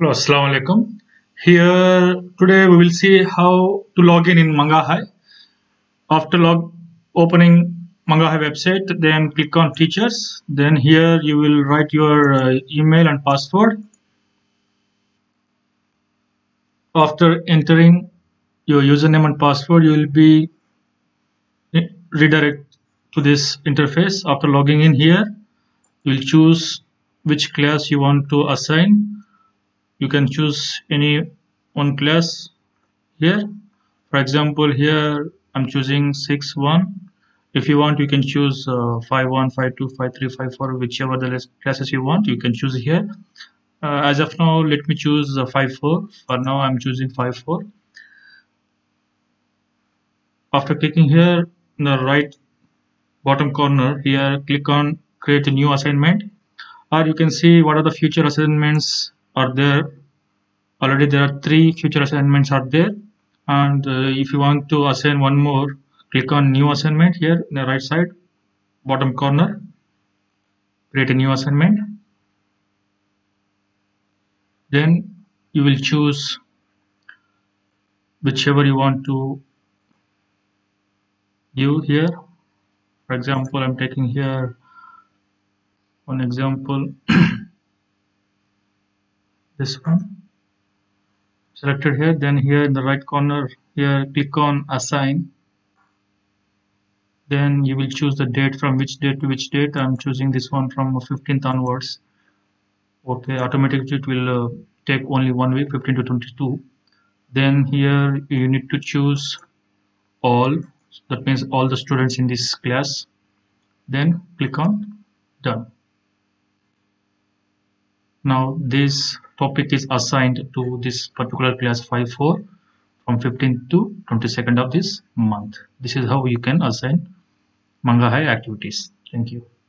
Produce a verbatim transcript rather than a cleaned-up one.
Hello, Assalamu alaikum. Here today we will see how to log in in Manga. After log opening Manga website, then click on Teachers. Then here you will write your uh, email and password. After entering your username and password, you will be redirect to this interface. After logging in here, you will choose which class you want to assign. You can choose any one class here. For example, here I'm choosing six one. If you want, you can choose uh, five one, five two, five three, five four, whichever the classes you want, you can choose here. Uh, as of now, let me choose uh, five four. For now, I'm choosing five four. After clicking here in the right bottom corner, here click on create a new assignment, or you can see what are the future assignments are there. Already there are three future assignments are there, and uh, if you want to assign one more, click on new assignment here in the right side bottom corner, create a new assignment. Then you will choose whichever you want to give here. For example, I'm taking here one example, this one selected here. Then here in the right corner here, click on assign. Then you will choose the date, from which date to which date. I'm choosing this one from fifteenth onwards. Okay, automatically it will uh, take only one week, fifteen to twenty-two. Then here you need to choose all, that means all the students in this class. Then click on done. Now this topic is assigned to this particular class five four from fifteenth to twenty-second of this month. This is how you can assign Manga High activities. Thank you.